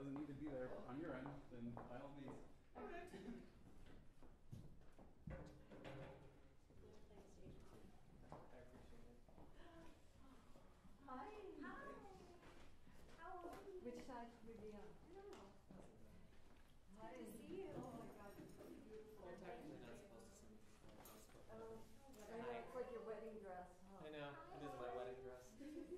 doesn't need to be there on your end, then by all means. Okay. I appreciate it. Hi. Hi. How are you? Which side would be on? I don't know. Hi. Good to see you. Oh my God, you're so beautiful. You're technically not supposed to send this photo. I know, it's like your wedding dress, huh? I know, it is my wedding dress.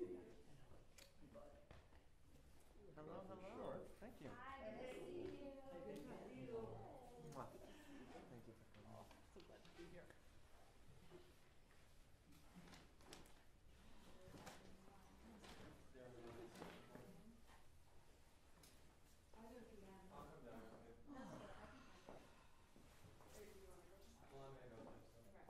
Hello, hello. Sure, thank you. Hi, good to see you. Good to see you. Mwah. Thank you for coming. So glad to be here. I don't do that. I'll come down. That's good. I can have it. Or do you want to go just Well, I'm gonna go next. right.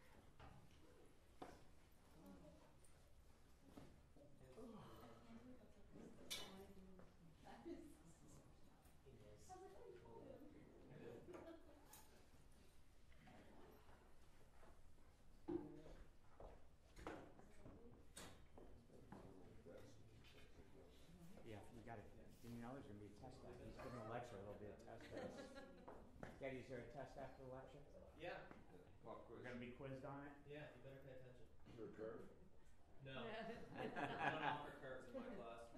Yeah, you got it. Didn't know there's going to be a test after. He's giving a lecture, there'll be a test after. Geddy, is there a test after the lecture? Yeah, We're going to be quizzed on it? yeah, you better pay attention. Is there a curve? No. I don't offer curves in my class.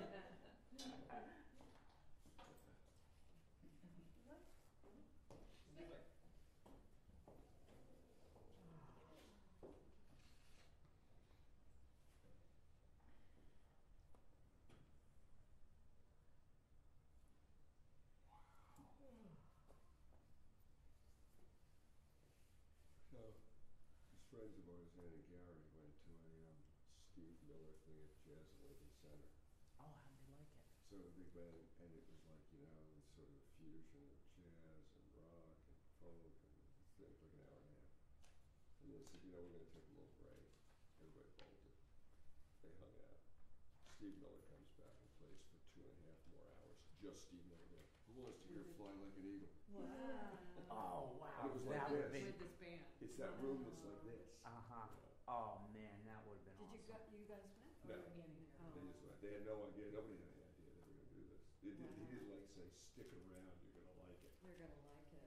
So, these friends of ours, Ann and Gary, went to a Steve Miller thing at Jazz at Lincoln Center. Oh, how did you like it? So they went, and it was like, sort of a fusion of jazz and rock and folk, and it was like an hour and a half. And they said, we're going to take a little break. Everybody bolted. They hung out. Steve Miller comes back and plays for 2.5 more hours. Just Steve Miller there. Who wants to hear Fly Like an Eagle? Wow. Oh, wow. And it was that like would this. With this band. It's that room that's like this. Uh-huh. Oh, man, that would have been Did awesome. you guys went? No. Or Annie? They just went. They had no idea. Nobody had any idea they were going to do this. He didn't like say, stick around, you're going to like it. They're gonna like it.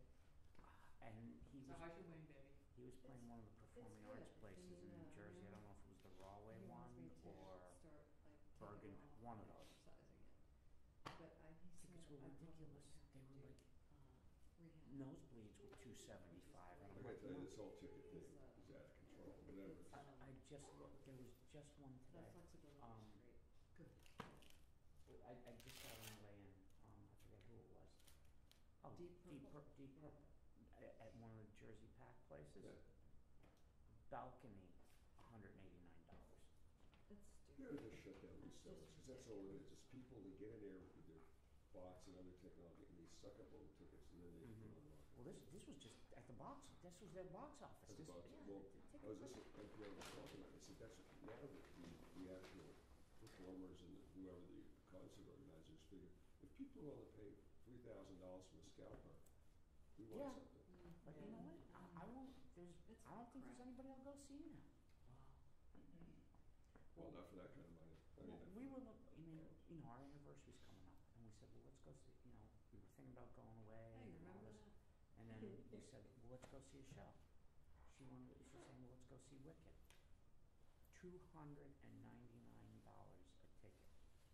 And he was, how's your wing, baby? he was playing one of the performing arts good. places in New Jersey. I don't know if it was the Rahway He wants me one to or start, like, Bergen, taking off one of and those. exercising it. But he said Tickets were I probably ridiculous. have They to were do, like rehab. nosebleeds were $275. And I I'm gotta like, tell you, no. this whole ticket thing is out of control. Whatever. I just looked. There was just one today. That flexibility is great. Good. I just saw it on the way in. I forget who it was. Oh, Deep Purple? Deep Purple. At one of the Jersey Pack places. Yeah. Balcony, $189. That's You stupid. gotta just shut down these sellers, because that's all it is. It's people, they get in there with their bots and other technology, and they suck up all the tickets, and then they put them on the market. Well, this was just at the box. This was their box office. That's about it. Well, I was just, NPR was talking about it. They said that's now that the actual performers and whoever the concert organizers figure, if people are willing to pay $3,000 for a scalper, we want something. But you know what? I won't. It's I don't think there's crap. anybody that'll go see you now. Well, not for that kind of money. I mean, We were, our anniversary's coming up, and we said, well, let's go see. We were thinking about going away. Hey, you and all remember this. that? And then we said, well, let's go see a show. She's saying, well, let's go see Wicked. $299 a ticket.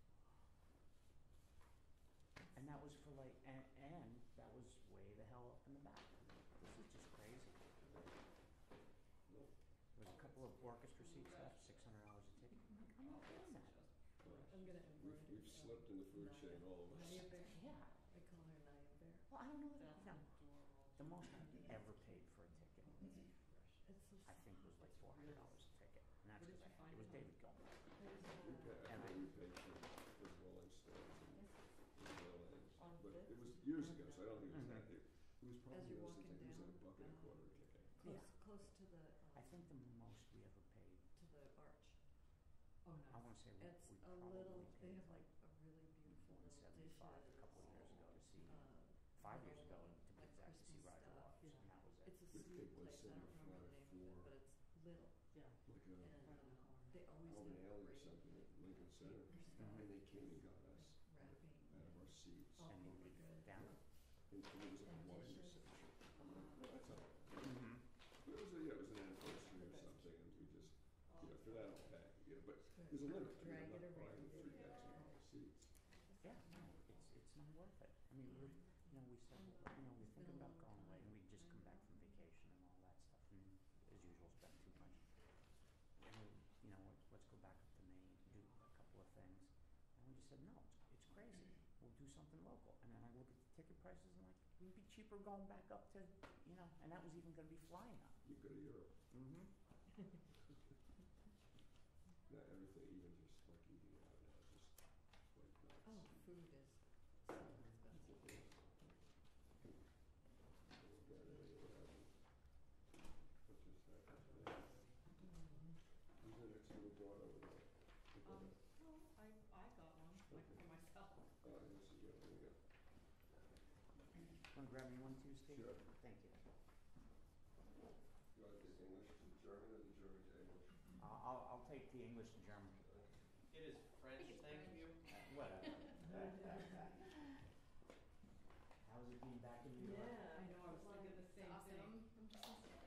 And that was for and that was way the hell up in the back. This is just crazy. no. There was a couple of orchestra seats left, $600 a ticket. I'm not doing that. I'm gonna We've slipped in the food chain, all of us. Naya Bear. Yeah. I call her Naya Bear. Well, I don't know that. That's No. adorable. The most I've ever paid for a ticket, It's so I think, was like $400 a ticket, and that's Where did because you find it was it? David Gilmour. We paid for the Rolling Stones and the Rolling, On but this? it was years ago, so I don't think it was that. It was As probably you're those walking things. It was like down, $1.25 a ticket. close to the I think the most we ever paid, to the arch. Oh no. I want to say It's we a probably little. They paid have like a really beautiful little dishes. 175 a couple of years ago to see, 5 years ago to be like exact, to see Christmas Roger stuff. Waters, and that was it. It's a We sweet paid place. I don't remember the name of it, $175 but it's little. Yeah. Like And they always Alvin have Alley or great something at Lincoln Center, stuff. and they came and got us Rapping. at a and it was like And one dishes. reception. I'm like, well, that's all right. Mm-hmm. But it was a, yeah, it was an anniversary or something, and we just, you know, for that I'll pay, you know, but there's a limit. I mean, Drag I'm it not around buying it. $3,000 seats. Yeah, no, it's not worth it. I mean, we said, we're thinking about going away, and we just come back from vacation and all that stuff, and as usual, spend too much. And let's go back up to Maine, do a couple of things. And we just said, no, it's crazy. We'll do something local. And then I look at the ticket prices and like, it'd be cheaper going back up to, and that was even gonna be flying up. You go to Europe. Mm-hmm. Now everything, even just like eating out now, just like nuts. Oh, food is so expensive. What just happened today? Who's the next little daughter over there? I got one, like for myself. Oh, yes, you go, there you go. Wanna grab me one too, Steve? Sure. Thank you. You want the English to German or the German to English? I'll take the English to German. It is French, thank you. Whatever. How's it being back in New York? I know, I was thinking the same Awesome. thing. I'm just gonna say.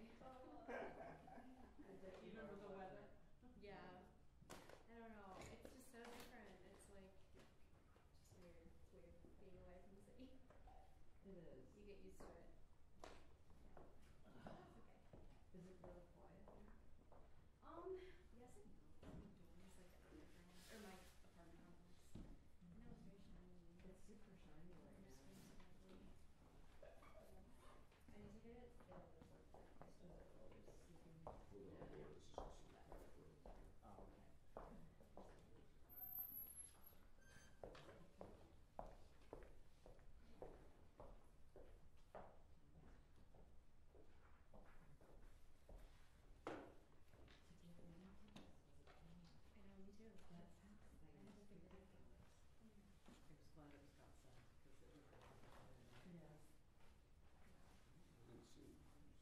Even with the weather. Yeah. I don't know. It's just so different. It's like just weird. It's weird being away from the city. It is. You get used to it. That's okay. Is it really quiet here? Yes and no. It's like a different, or my apartment complex. I know it's very shiny. It's super shiny right Just now. feels lovely. I need to get it filled with something. Is it always sleeping? Hold on, board, this is just a back room. Oh, okay. I know, me too. That tax thing I haven't is figured it out. ridiculous. I was glad it got sent because it was. Yes. Didn't see,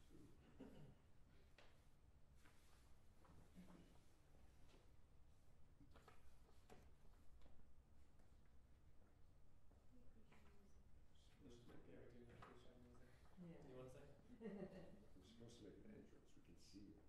Supposed to make everything like this on music. Yeah. Do you want a second? we're supposed to make an entrance, we can see you.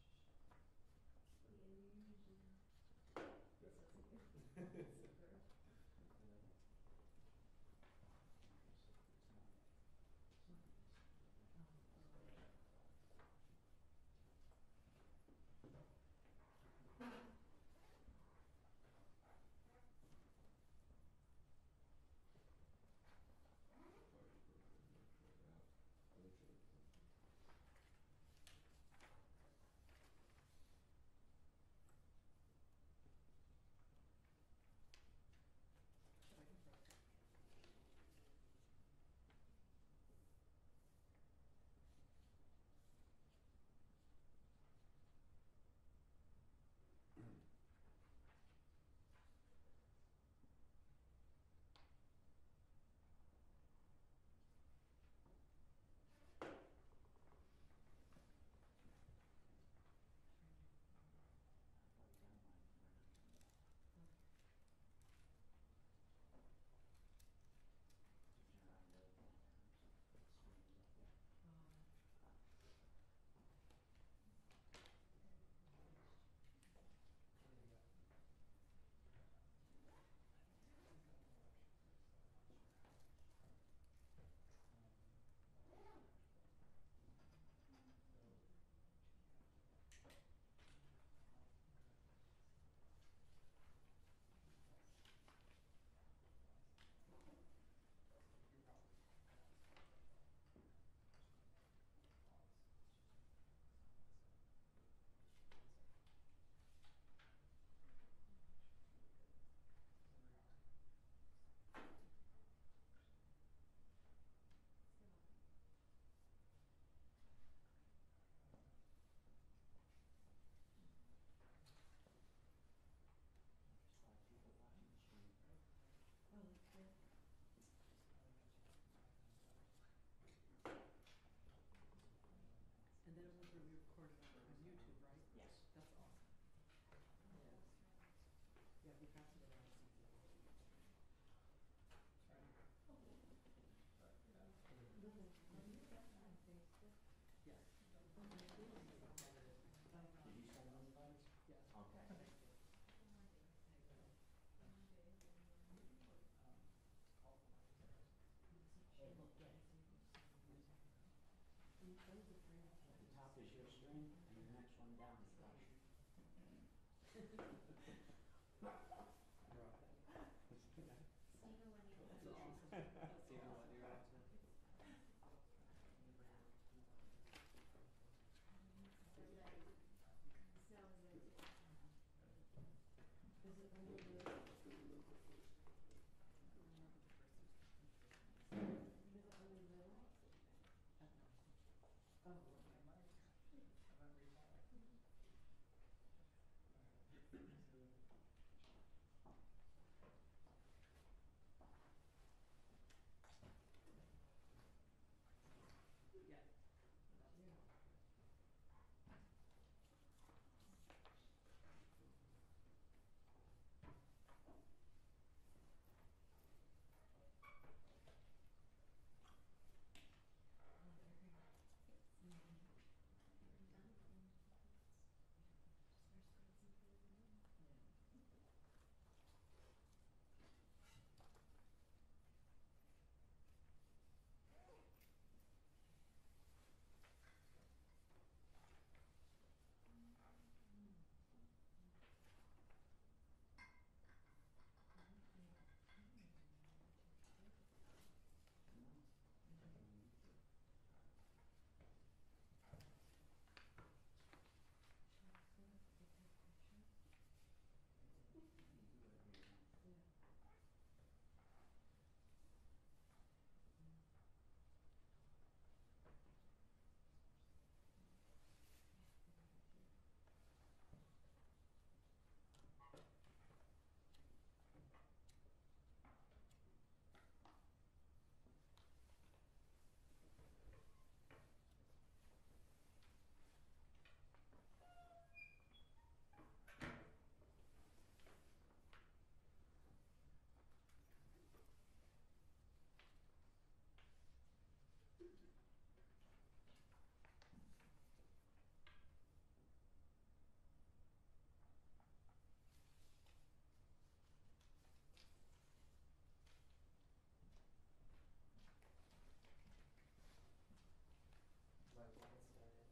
And then it will be recorded on YouTube, right? Yes. That's awesome. Yes. Yeah, we pass it around. Sorry. is your strength, and the next one down is lush. Stephen, when you That's awesome. That's Stephen, what awesome. you're up to? so that snow is there too. Is it only Yeah, little? I have to remember first. Is it only little? Oh, okay. Yeah. Yeah. Oh, very nice. We're done. Just start some food now. Yeah. Might as well get started.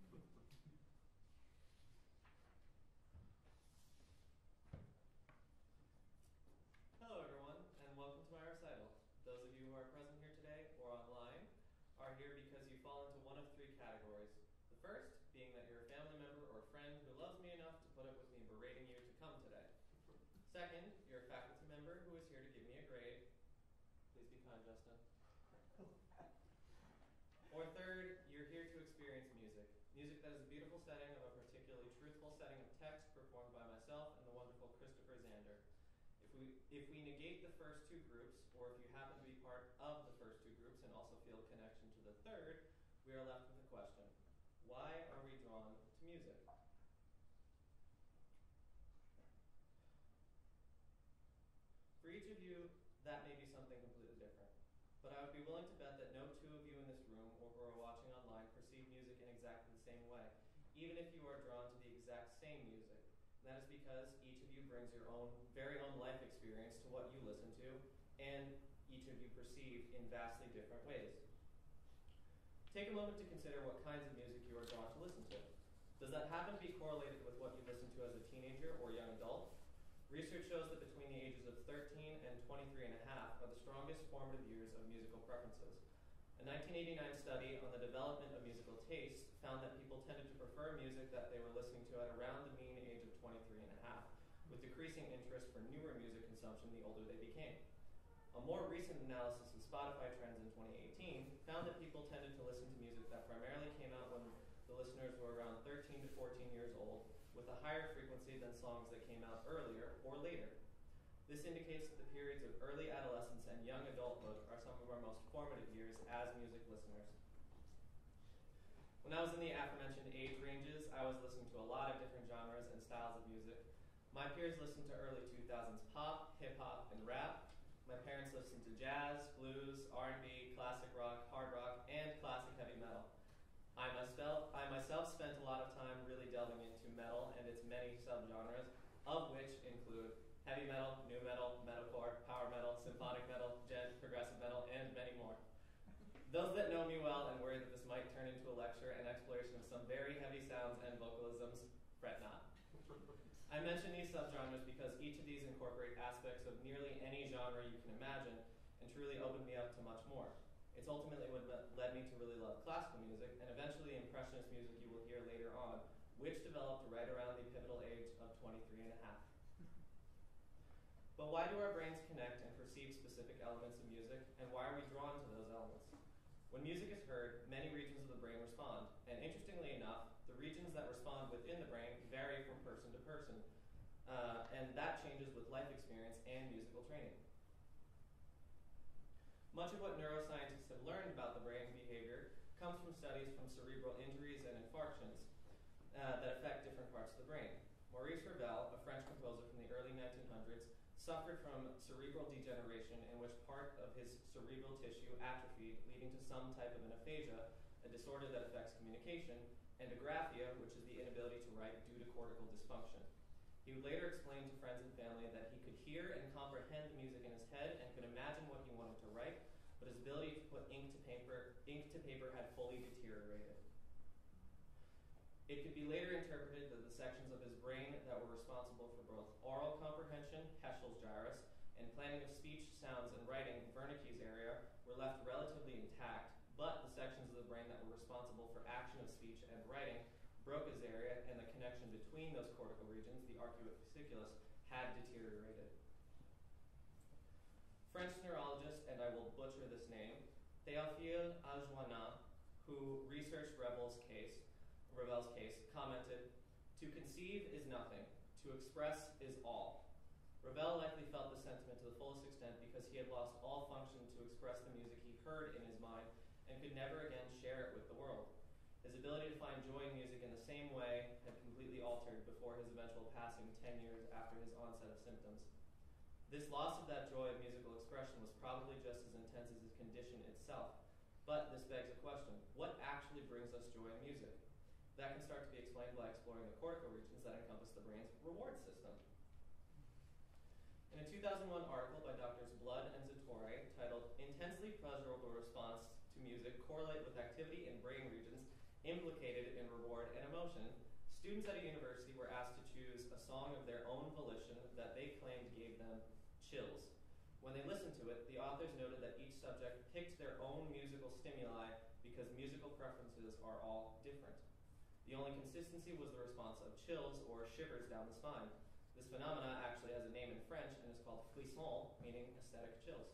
Hello everyone, and welcome to my recital. Those of you who are present here today or online are here because you fall into one of three categories. The first being that you're a family member or friend who loves me enough to put up with me berating you to come today. Second, you're a faculty member who is here to give me a grade. Please be kind, Justin. Or third, you're here to experience music. Music that is a beautiful setting of a particularly truthful setting of text performed by myself and the wonderful Christopher Zander. If we negate the first two groups, or if you happen to be part of the first two groups and also feel a connection to the third, we are left with a question. Why are we drawn to music? For each of you, that may be something completely different. But I would be willing to bet that no two of you in this room or who are watching online perceive music in exactly the same way, even if you are drawn to the exact same music. And that is because each of you brings your own, very own life experience to what you listen to, and each of you perceive in vastly different ways. Take a moment to consider what kinds of music you are drawn to listen to. Does that happen to be correlated with what you listen to as a teenager or young adult? Research shows that between the ages of 13 and 23 and a half are the strongest formative years of musical preferences. A 1989 study on the development of musical taste found that people tended to prefer music that they were listening to at around the mean age of 23 and a half, with decreasing interest for newer music consumption the older they became. A more recent analysis of Spotify trends in 2018 found that people tended to listen to music that primarily came out when the listeners were around 13 to 14 years old, with a higher frequency than songs that came out earlier or later. This indicates that the periods of early adolescence and young adulthood are some of our most formative years as music listeners. When I was in the aforementioned age ranges, I was listening to a lot of different genres and styles of music. My peers listened to early 2000s pop, hip-hop, and rap. My parents listened to jazz, blues, R&B, classic rock, hard rock, and classic heavy metal. I myself spent a lot of time really delving into metal and its many subgenres, of which include heavy metal, nu metal, metalcore, power metal, symphonic metal, gent, progressive metal, and many more. Those that know me well and worry that this might might turn into a lecture and exploration of some very heavy sounds and vocalisms, fret not. I mention these subgenres because each of these incorporate aspects of nearly any genre you can imagine and truly opened me up to much more. It's ultimately what led me to really love classical music and eventually the impressionist music you will hear later on, which developed right around the pivotal age of 23 and a half. But why do our brains connect and perceive specific elements of music, and why are we drawn to those elements? When music is heard, many regions of the brain respond, and interestingly enough, the regions that respond within the brain vary from person to person, and that changes with life experience and musical training. Much of what neuroscientists have learned about the brain behavior comes from studies from cerebral injuries and infarctions that affect different parts of the brain. Maurice Ravel, a French composer from the early 1900s, suffered from cerebral degeneration in which part of his cerebral tissue atrophied, leading to some type of an aphasia, a disorder that affects communication, and agraphia, which is the inability to write due to cortical dysfunction. He would later explain to friends and family that he could hear and comprehend the music in his head and could imagine what he wanted to write, but his ability to put ink to paper had fully deteriorated. It could be later interpreted that the sections of his brain that were responsible for both oral comprehension, Heschel's gyrus, and planning of speech, sounds, and writing, Wernicke's area, were left relatively intact, but the sections of the brain that were responsible for action of speech and writing, Broca's area, and the connection between those cortical regions, the arcuate-fasciculus, had deteriorated. French neurologist, and I will butcher this name, Théophile Ajoana, who researched Ravel's case, commented, "To conceive is nothing, to express is all." Ravel likely felt this sentiment to the fullest extent because he had lost all function to express the music he heard in his mind and could never again share it with the world. His ability to find joy in music in the same way had completely altered before his eventual passing 10 years after his onset of symptoms. This loss of that joy of musical expression was probably just as intense as his condition itself. But this begs a question: what actually brings us joy in music? That can start to be explained by exploring the cortical regions that encompass the brain's reward system. In a 2001 article by Drs. Blood and Zatorre titled "Intensely Pleasurable Response to Music Correlate with Activity in Brain Regions Implicated in Reward and Emotion," students at a university were asked to choose a song of their own volition that they claimed gave them chills. When they listened to it, the authors noted that each subject picked their own musical stimuli because musical preferences are all different. The only consistency was the response of chills or shivers down the spine. This phenomena actually has a name in French and is called frisson, meaning aesthetic chills.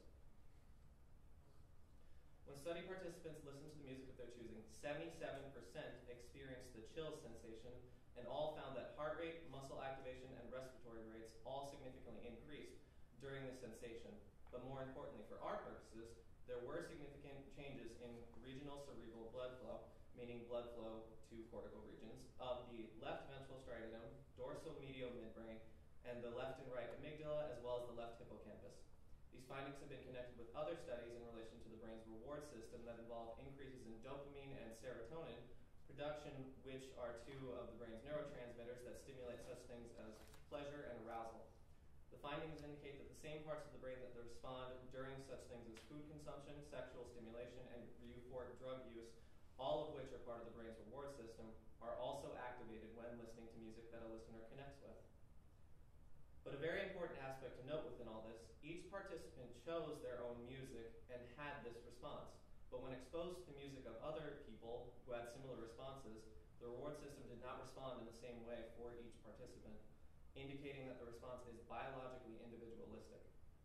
When study participants listened to the music of their choosing, 77% experienced the chills sensation, and all found that heart rate, muscle activation, and respiratory rates all significantly increased during this sensation. But more importantly, for our purposes, there were significant changes in regional cerebral blood flow, meaning blood flow to cortical regions, of the left ventral striatum, dorsal-medial midbrain, and the left and right amygdala, as well as the left hippocampus. These findings have been connected with other studies in relation to the brain's reward system that involve increases in dopamine and serotonin production, which are two of the brain's neurotransmitters that stimulate such things as pleasure and arousal. The findings indicate that the same parts of the brain that respond during such things as food consumption, sexual stimulation, and euphoric drug use, all of which are part of the brain's reward system, are also activated when listening to music that a listener connects with. But a very important aspect to note within all this, each participant chose their own music and had this response. But when exposed to the music of other people who had similar responses, the reward system did not respond in the same way for each participant, indicating that the response is biologically individualistic.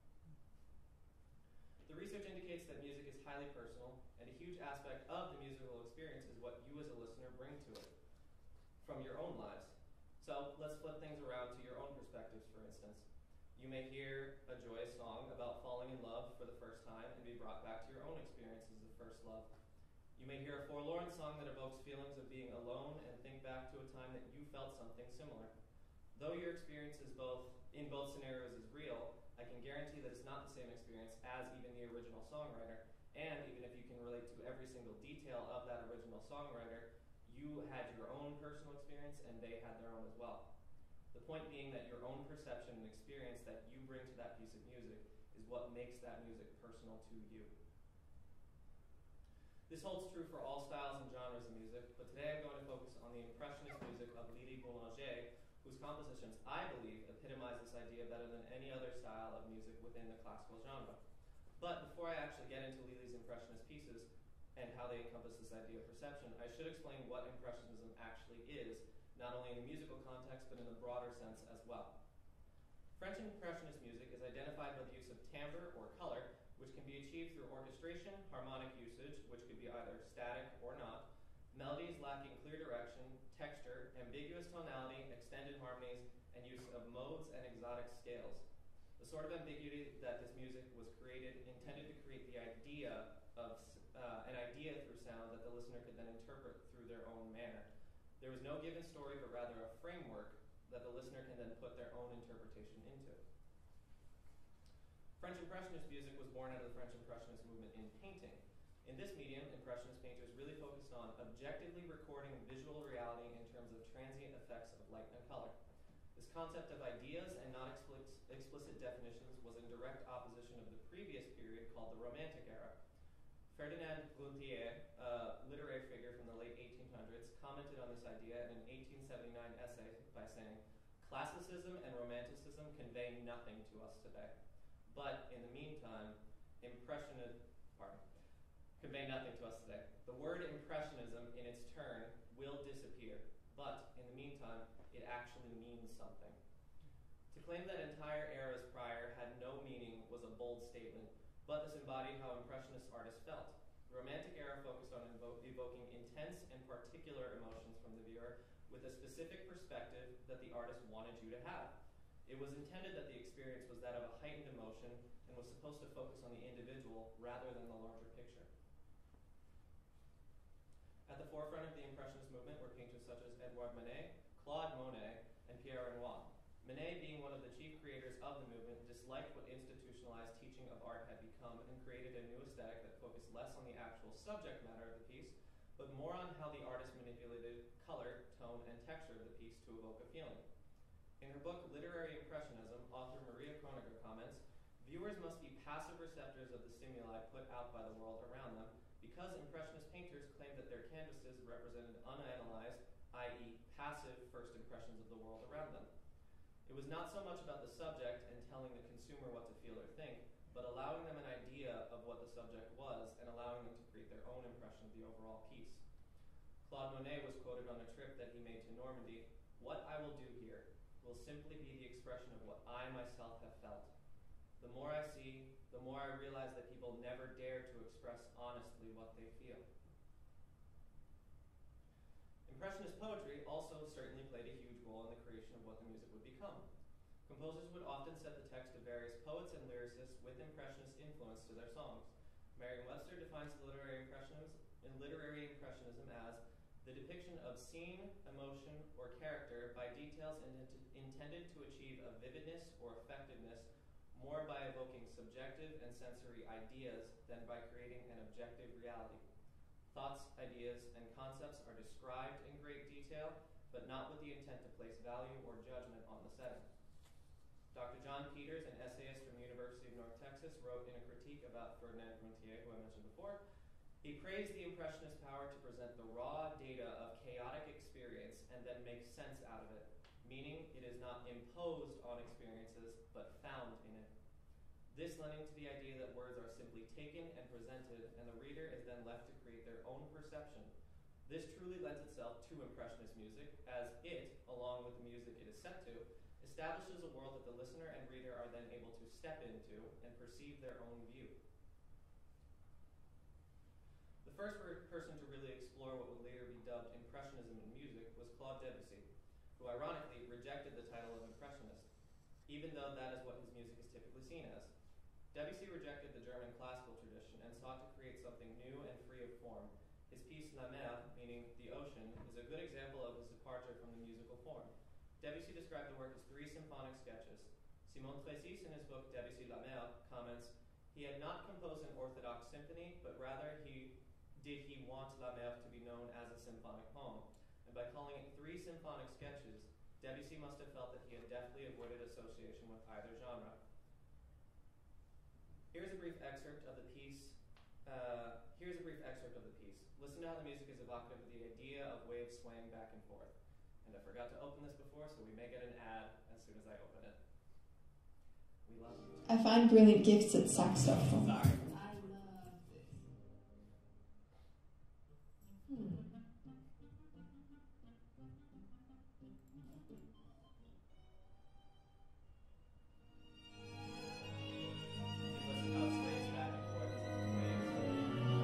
The research indicates that music is highly personal, and a huge aspect of the musical experience is what you as a listener bring to it from your own lives. So let's flip things around to your own perspectives, for instance. You may hear a joyous song about falling in love for the first time and be brought back to your own experiences of first love. You may hear a forlorn song that evokes feelings of being alone and think back to a time that you felt something similar. Though your experience is in both scenarios is real, I can guarantee that it's not the same experience as even the original songwriter, and even if you can relate to every single detail of that original songwriter, you had your own personal experience and they had their own as well. The point being that your own perception and experience that you bring to that piece of music is what makes that music personal to you. This holds true for all styles and genres of music, but today I'm going to focus on the impressionist music of Lili Boulanger, whose compositions, I believe, epitomize this idea better than any other style of music within the classical genre. But before I actually get into Lili's impressionist pieces and how they encompass this idea of perception, I should explain what impressionism actually is, not only in the musical context, but in the broader sense as well. French impressionist music is identified by the use of timbre or color, which can be achieved through orchestration, harmonic usage, which could be either static or not, melodies lacking clear direction, texture, ambiguous tonality, extended harmonies, and use of modes and exotic scales. The sort of ambiguity that this music was created intended to create the idea of an idea through sound that the listener could then interpret through their own manner. There was no given story, but rather a framework that the listener can then put their own interpretation into. French Impressionist music was born out of the French Impressionist movement in painting. In this medium, Impressionist painters really focused on objectively recording visual reality in terms of transient effects of light and color. This concept of ideas and not explicit definitions was in direct opposition of the previous period called the Romantic era. Ferdinand Brunetière, a literary figure from the late 1800s, commented on this idea in an 1879 essay by saying, "Classicism and Romanticism convey nothing to us today. But in the meantime, convey nothing to us today. The word impressionism in its turn will disappear, but in the meantime, it actually means something." To claim that entire eras prior had no meaning was a bold statement, but this embodied how Impressionist artists felt. The Romantic era focused on evoking intense and particular emotions from the viewer with a specific perspective that the artist wanted you to have. It was intended that the experience was that of a heightened emotion and was supposed to focus on the individual rather than the larger picture. At the forefront of the Impressionist movement were painters such as Edouard Manet, Claude Monet, and Pierre Renoir. Manet, being one of the chief creators of the movement, disliked what institutionalized teaching of art had become and created a new aesthetic that focused less on the actual subject matter of the piece, but more on how the artist manipulated color, tone, and texture of the piece to evoke a feeling. In her book, Literary Impressionism, author Maria Kronecker comments, "Viewers must be passive receptors of the stimuli put out by the world around them, because Impressionist painters claimed that their canvases represented unanalyzed, i.e. passive first impressions of the world around them. It was not so much about the subject and telling the consumer what to feel or think, but allowing them an idea of what the subject was and allowing them to create their own impression of the overall piece." Claude Monet was quoted on a trip that he made to Normandy, "What I will do here will simply be the expression of what I myself have felt. The more I see, the more I realize that people never dare to express honestly what they feel." Impressionist poetry also certainly played a huge role in the creation of what the music would become. Composers would often set the text of various poets and lyricists with Impressionist influence to their songs. Merriam-Webster defines literary impressionism as the depiction of scene, emotion, or character by details intended to achieve a vividness or effectiveness more by evoking subjective and sensory ideas than by creating an objective reality. Thoughts, ideas, and concepts are described in great detail, but not with the intent to place value or judgment on the setting. Dr. John Peters, an essayist from the University of North Texas, wrote in a critique about Ferdinand Brunetière, who I mentioned before, he praised the Impressionist power to present the raw data of chaotic experience and then make sense out of it, meaning it is not imposed on experiences, but found in it. This lending to the idea that words are simply taken and presented, and the reader is then left to create their own perception. This truly lends itself to Impressionist music, as it, along with the music it is set to, establishes a world that the listener and reader are then able to step into and perceive their own view. The first person to really explore what would later be dubbed Impressionism in music was Claude Debussy, who ironically rejected the title of Impressionist, even though that is what his music is typically seen as. Debussy rejected the German classical tradition and sought to create something new and free of form. His piece La Mer, meaning the ocean, is a good example of his departure from the musical form. Debussy described the work as 3 symphonic sketches. Simon Tressis, in his book Debussy La Mer, comments, "He had not composed an orthodox symphony, but rather he want La Mer to be known as a symphonic poem, and by calling it 3 symphonic sketches, Debussy must have felt that he had deftly avoided association with either genre." Here's a brief excerpt of the piece. Listen to how the music is evocative of the idea of waves swaying back and forth. And I forgot to open this before, so we may get an ad as soon as I open it. We love you. I find brilliant gifts at saxophone. Sorry. I love this. Listen how it sways back and forth as the waves.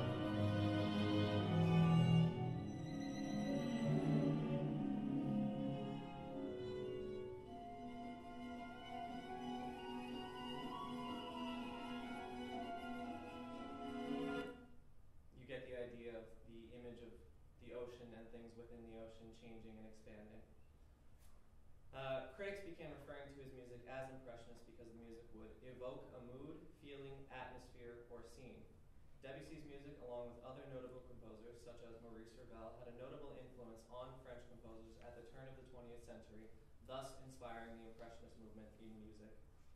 You get the idea of the image of the ocean and things within the ocean changing and expanding. Critics began referring to his music as impressionist because the music would evoke a mood, feeling, atmosphere, or scene. Debussy's music, along with other notable composers such as Maurice Ravel, had a notable influence on French composers at the turn of the 20th century, thus inspiring the impressionist movement in music.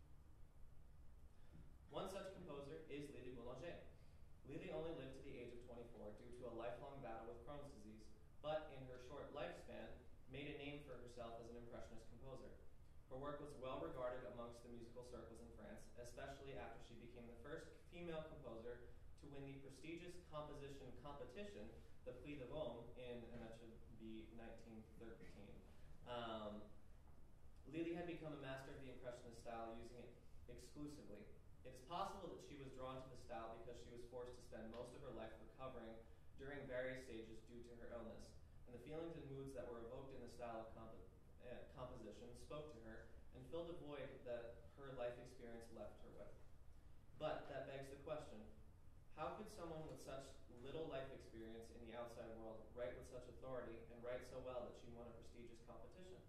One such composer is Lili Boulanger. Lili only lived to the age of 24 due to a lifelong battle with Crohn's disease, but in her short lifespan, made a name for herself as an impressionist composer. Her work was well regarded amongst the musical circles in France, especially after she became the first female composer to win the prestigious composition competition, the Prix de Rome, and that should be 1913. Lili had become a master of the impressionist style, using it exclusively. It is possible that she was drawn to the style because she was forced to spend most of her life recovering during various stages due to her illness, and the feelings and moods that were evoked in the style of composition spoke to her and filled a void that her life experience left her with. But that begs the question, how could someone with such little life experience in the outside world write with such authority and write so well that she won a prestigious competition?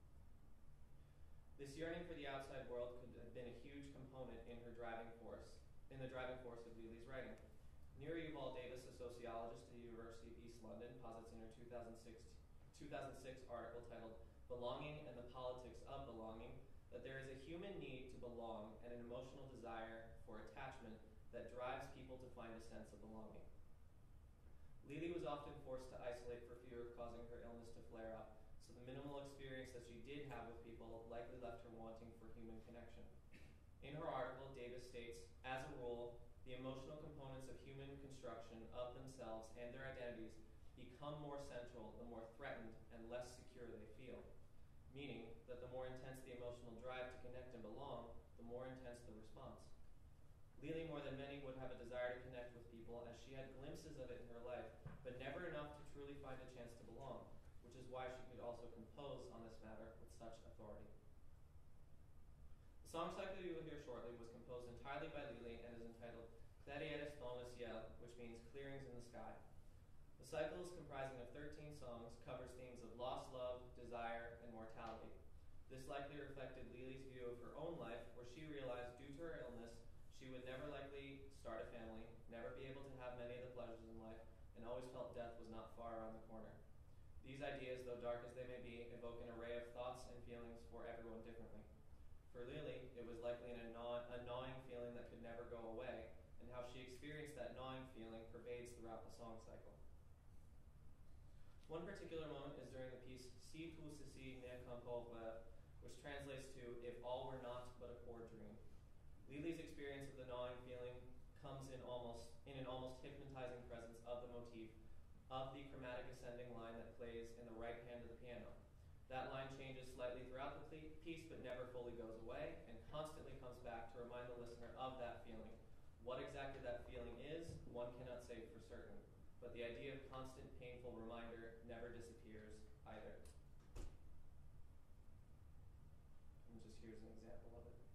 This yearning for the outside world could have been a huge component in the driving force of Lili's writing. Nira Yuval Davis, a sociologist at the University of East London, posits in her 2006 article titled Belonging and the Politics of Belonging that there is a human need to belong and an emotional desire for attachment that drives people to find a sense of belonging. Lili was often forced to isolate for fear of causing her illness to flare up, so the minimal experience that she did have with people likely left her wanting for human connection. In her article, Davis states, as a rule, the emotional components of human construction of themselves and their identities become more central the more threatened and less secure they feel, meaning that the more intense the emotional drive to connect and belong, the more intense the response. Lili, more than many, would have a desire to connect with people, as she had glimpses of it in her life, but never enough to truly find a chance to belong, which is why she could also compose on this matter with such authority. The song cycle you will hear shortly was composed entirely by Lili and is entitled Clairieres dans le ciel, which means clearings in the sky. The cycle is comprising of 13 songs, covers themes of lost love, desire, and mortality. This likely reflected Lili's view of her own life, where she realized due to her illness, she would never likely start a family, never be able to have many of the pleasures in life, and always felt death was not far around the corner. These ideas, though dark as they may be, evoke an array of thoughts and feelings for everyone differently. For Lili, it was likely a gnawing feeling that could never go away, and how she experienced that gnawing feeling pervades throughout the song cycle. One particular moment is during the piece Si tout ceci n'est qu'un pauvre, which translates to If all were not but a poor dream. Lili's experience of the gnawing feeling comes in an almost hypnotizing presence of the motif of the chromatic ascending line that plays in the right hand of the piano. That line changes slightly throughout the piece but never fully goes away and constantly comes back to remind the listener of that feeling. What exactly that feeling is, one cannot say for certain, but the idea of constant painful reminder never disappears either. And just here's an example of it.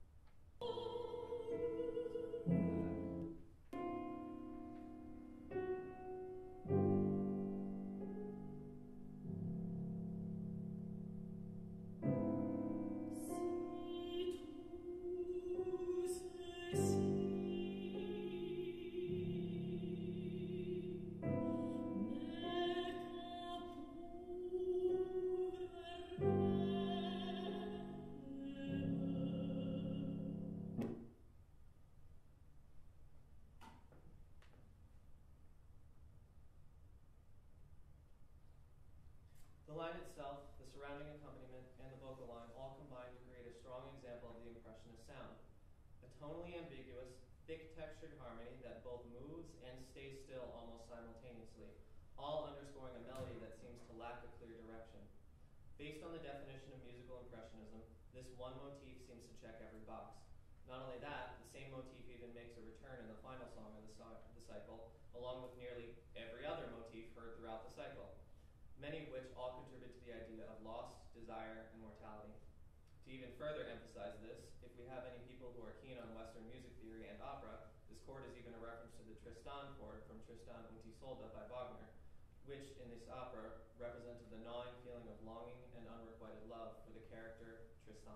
impressionist sound. A tonally ambiguous, thick textured harmony that both moves and stays still almost simultaneously, all underscoring a melody that seems to lack a clear direction. Based on the definition of musical impressionism, this one motif seems to check every box. Not only that, the same motif even makes a return in the final song of the cycle, along with nearly every other motif heard throughout the cycle, many of which all contribute to the idea of loss, desire, and mortality. To even further emphasize this, if we have any people who are keen on Western music theory and opera, this chord is even a reference to the Tristan chord from Tristan und Isolde by Wagner, which in this opera represented the gnawing feeling of longing and unrequited love for the character Tristan.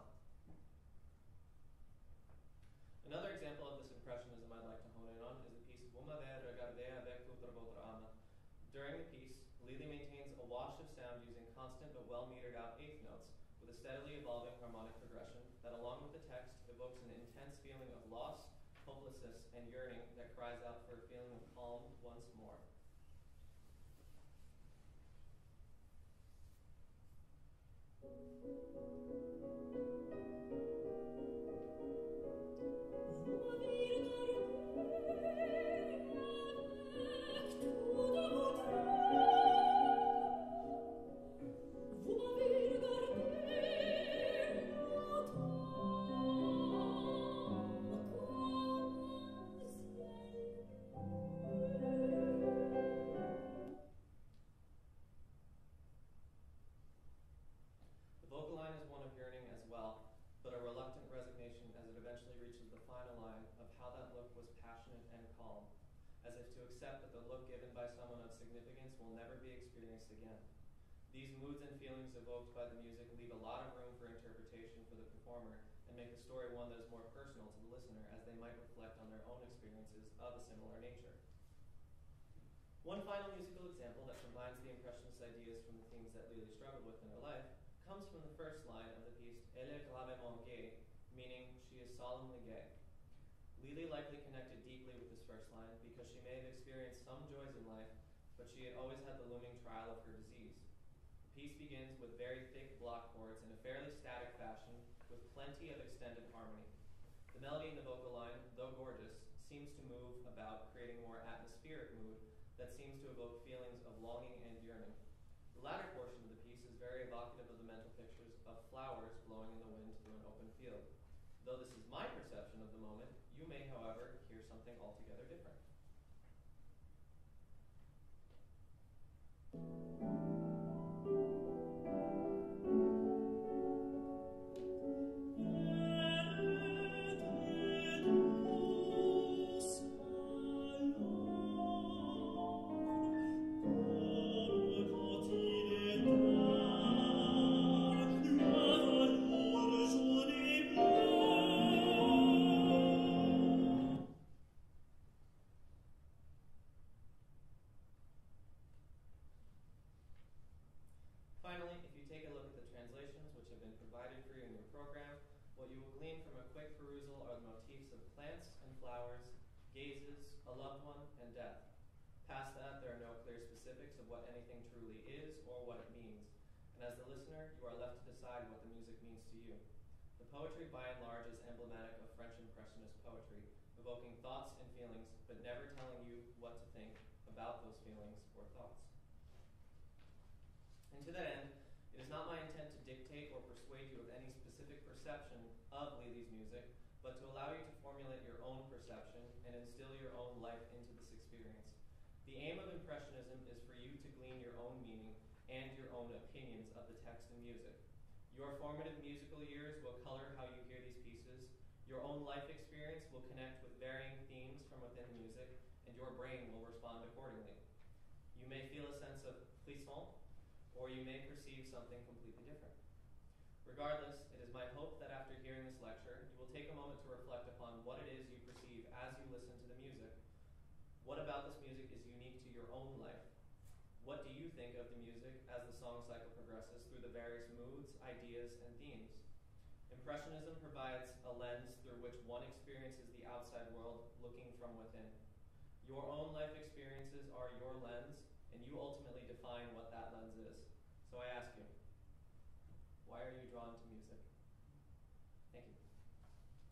Another example of this impressionism I'd like to hone in on is the piece Vous m'avez regardé avec toute votre âme. During the piece, Lili maintains a wash of sound using constant but well-metered out eighth notes with a steadily evolving harmonic progression that, along with the text, evokes an intense feeling of loss, hopelessness, and yearning that cries out for a feeling of calm once more. These moods and feelings evoked by the music leave a lot of room for interpretation for the performer and make the story one that is more personal to the listener, as they might reflect on their own experiences of a similar nature. One final musical example that combines the impressionist ideas from the themes that Lili struggled with in her life comes from the first line of the piece Elle est gravement gaie, meaning she is solemnly gay. Lili likely connected deeply with this first line because she may have experienced some joys in life, but she had always had the looming trial of her disease. The piece begins with very thick block chords in a fairly static fashion with plenty of extended harmony. The melody in the vocal line, though gorgeous, seems to move about, creating a more atmospheric mood that seems to evoke feelings of longing and yearning. The latter portion of the piece is very evocative of the mental pictures of flowers blowing in the wind through an open field. Though this is my perception of the moment, you may, however, hear something altogether different. Finally, if you take a look at the translations which have been provided for you in your program, what you will glean from a quick perusal are the motifs of plants and flowers, gazes, a loved one, and death. Past that, there are no clear specifics of what anything truly is or what it means, and as the listener, you are left to decide what the music means to you. The poetry, by and large, is emblematic of French Impressionist poetry, evoking thoughts and feelings, but never telling you what to think about those feelings or thoughts. And to that end, it is not my intent to dictate or persuade you of any specific perception of Lili's music, but to allow you to formulate your own perception and instill your own life into this experience. The aim of Impressionism is for you to glean your own meaning and your own opinions of the text and music. Your formative musical years will color how you hear these pieces, your own life experience will connect with varying themes from within the music, and your brain will respond accordingly. You may feel a sense of frisson, or you may perceive something completely different. Regardless, it is my hope that after hearing this lecture, you will take a moment to reflect upon what it is you perceive as you listen to the music. What about this music is unique to your own life? What do you think of the music as the song cycle progresses through the various moods, ideas, and themes? Impressionism provides a lens through which one experiences the outside world looking from within. Your own life experiences are your lens, and you ultimately define what that lens is. So I ask you, why are you drawn to music? Thank you.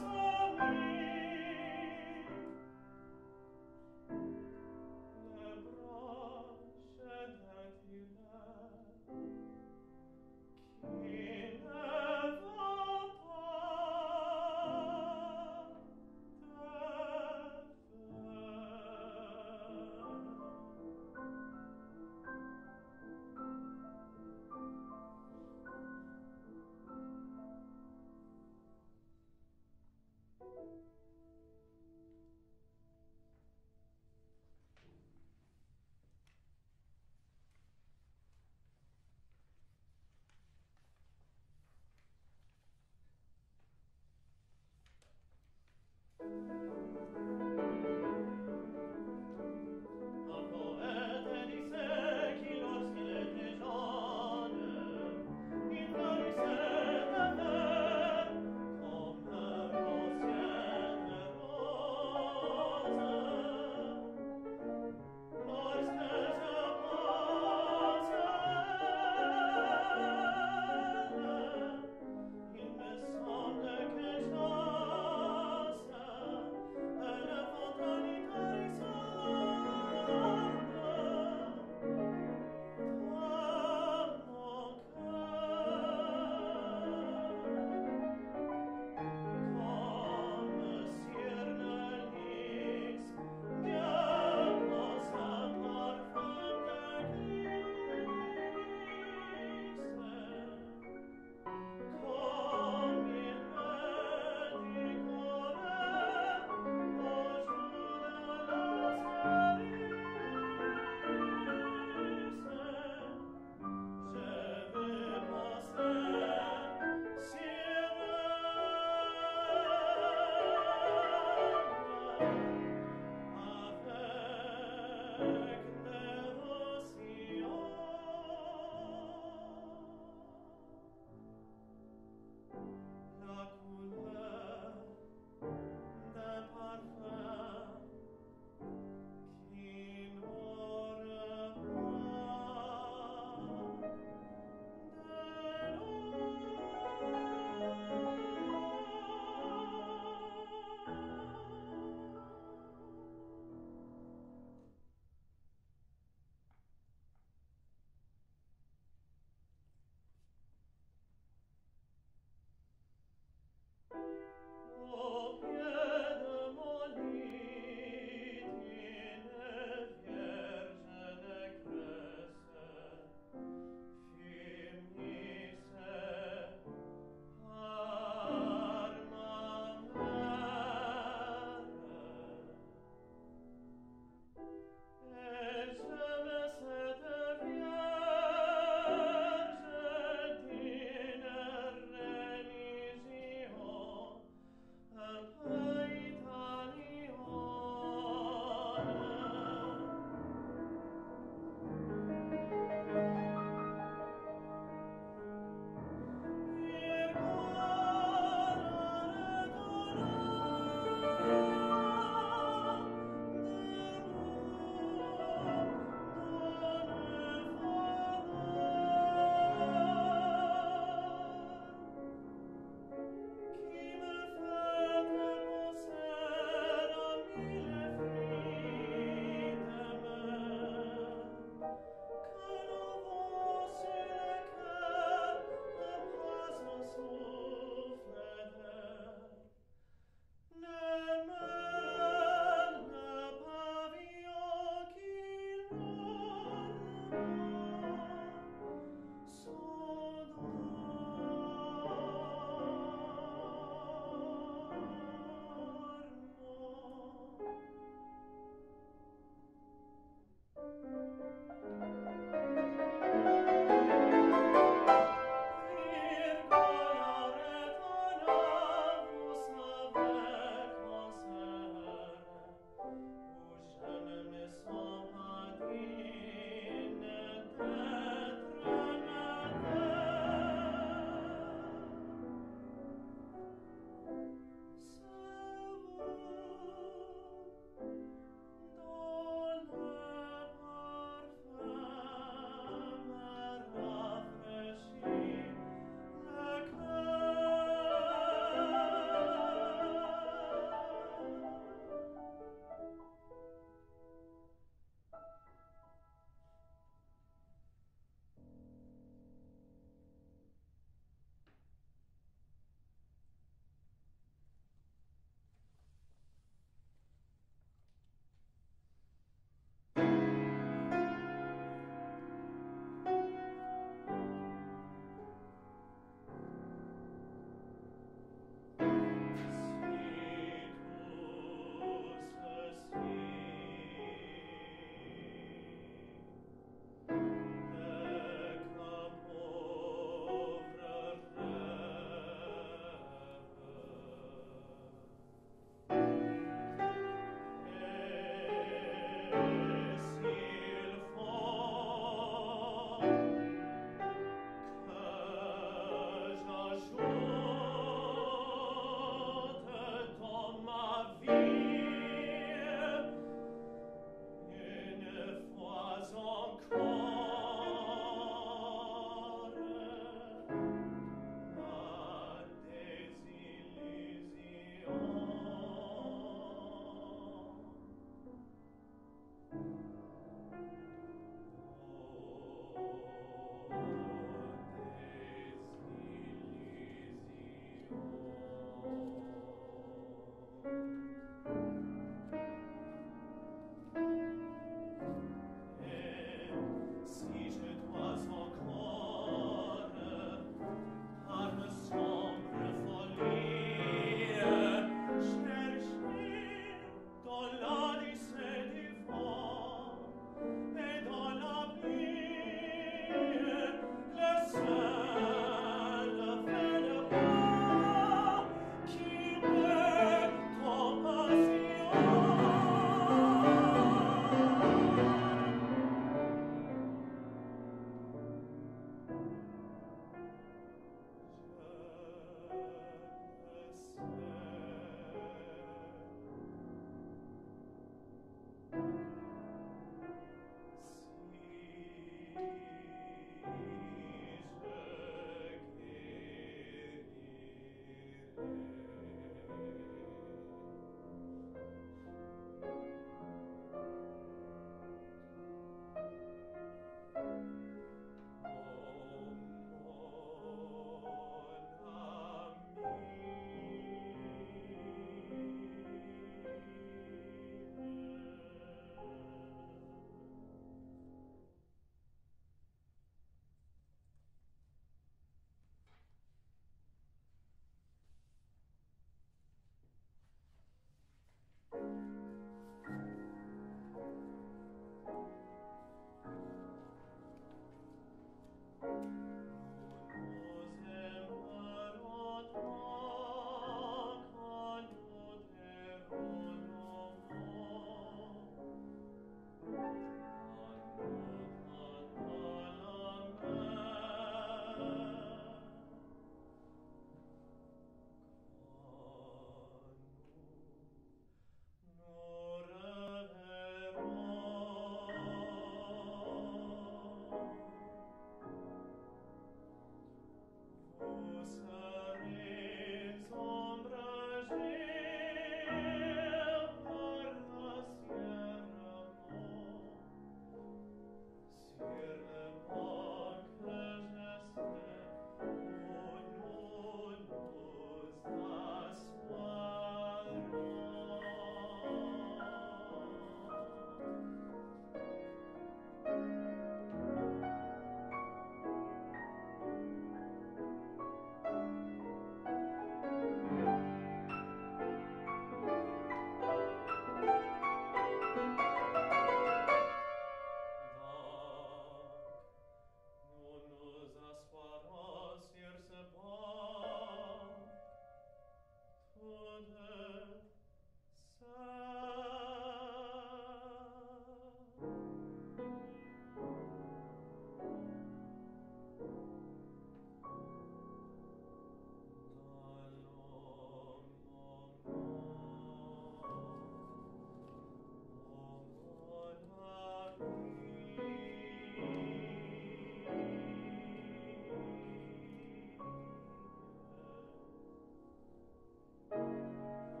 Sa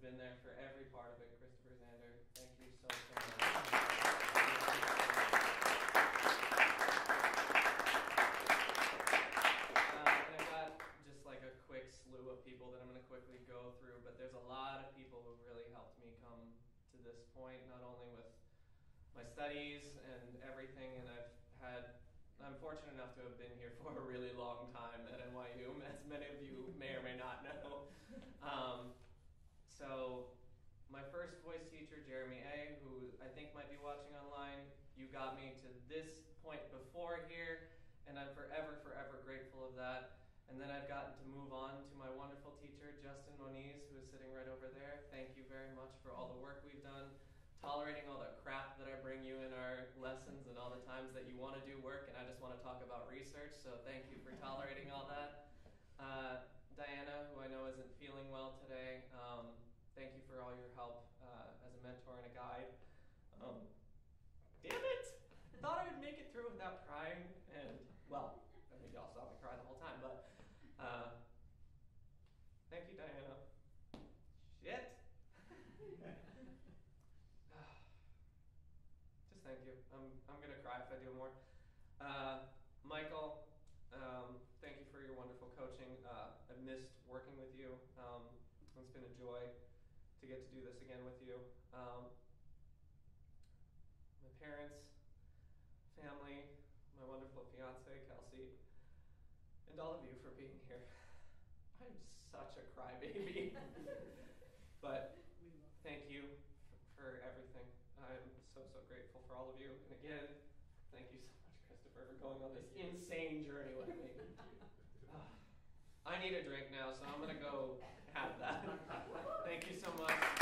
been there for every part of it. Christopher Zander, thank you so much. And I've got just like a quick slew of people that I'm going to quickly go through, but there's a lot of people who really helped me come to this point, not only with my studies and everything, and I'm fortunate enough to have been here for a really long time at NYU, as many of you may or may not know. So my first voice teacher, Jeremy A., who I think might be watching online, you got me to this point before here, and I'm forever, forever grateful of that. And then I've gotten to move on to my wonderful teacher, Justin Moniz, who is sitting right over there. Thank you very much for all the work we've done, tolerating all the crap that I bring you in our lessons and all the times that you want to do work and I just want to talk about research, so thank you for tolerating all that. Diana, who I know isn't feeling well today, thank you for all your help as a mentor and a guide. Damn it! Thought I would make it through without crying, and, well, I mean, y'all saw me cry the whole time, but thank you, Diana. Shit! Just thank you. I'm gonna cry if I do more. Michael, thank you for your wonderful coaching. I've missed working with you. It's been a joy to get to do this again with you. My parents, family, my wonderful fiance, Kelsey, and all of you for being here. I'm such a crybaby. But thank you for everything. I'm so, so grateful for all of you. And again, thank you so much, Christopher, for going on this insane journey with me. I need a drink now, so I'm going to go have that. Thank you so much.